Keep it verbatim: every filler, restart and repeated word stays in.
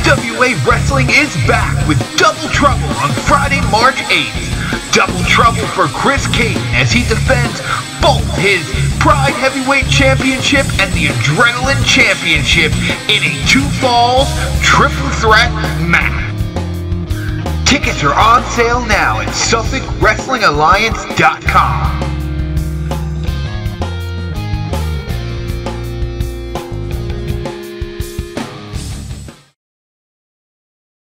W A Wrestling is back with Double Trouble on Friday, March eighth. Double Trouble for Chris Caton as he defends both his Pride Heavyweight Championship and the Adrenaline Championship in a two falls triple threat match. Tickets are on sale now at Suffolk Wrestling Alliance dot com.